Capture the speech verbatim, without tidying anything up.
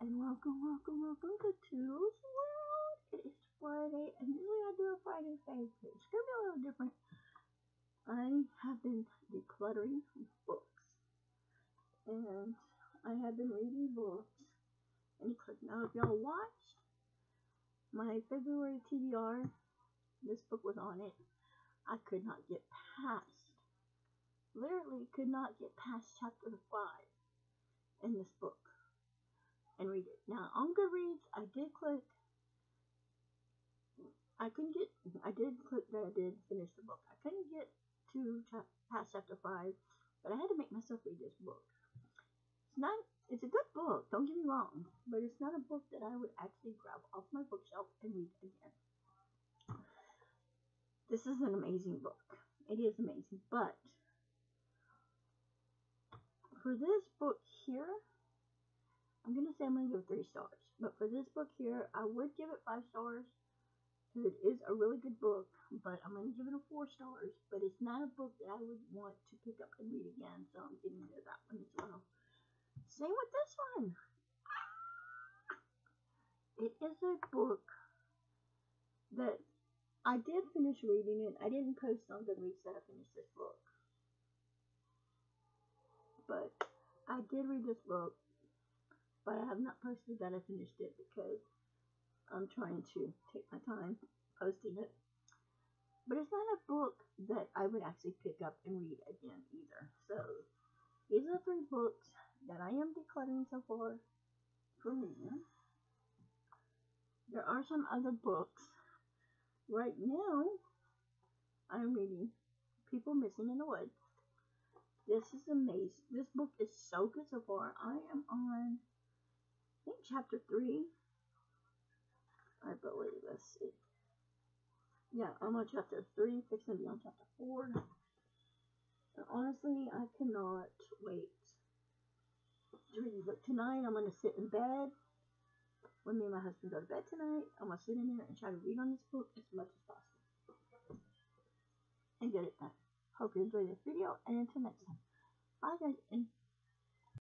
and welcome, welcome, welcome to Toodles World. It is Friday, and usually I do a Friday fave, but it's going to be a little different. I have been decluttering books, and I have been reading books and decluttering. Now, if y'all watched my February T B R, this book was on it. I could not get past, literally could not get past chapter five in this book and read it. Now, on Goodreads, I did click, I couldn't get, I did click that I did finish the book. I couldn't get to cha- past chapter five, but I had to make myself read this book. It's not, it's a good book, don't get me wrong, but it's not a book that I would actually grab off my bookshelf and read again. This is an amazing book. It is amazing, but for this book here, I'm going to say I'm going to give it three stars. But for this book here, I would give it five stars because it is a really good book. But I'm going to give it a four stars. But it's not a book that I would want to pick up and read again. So I'm getting rid of that one as well. Same with this one. It is a book that I did finish reading it. I didn't post on Goodreads that I finished this book. But I did read this book. But I have not posted that I finished it because I'm trying to take my time posting it. But it's not a book that I would actually pick up and read again either. So these are the three books that I am decluttering so far for me. There are some other books. Right now, I'm reading People Missing in the Woods. This is amazing. This book is so good so far. I am on I think chapter three, I believe. Let's see. Yeah, I'm on chapter three, fixing to be on chapter four. And honestly, I cannot wait to read it. Tonight, I'm going to sit in bed. When me and my husband go to bed tonight, I'm going to sit in there and try to read on this book as much as possible. And get it done. Hope you enjoyed this video, and until next time. Bye, guys, and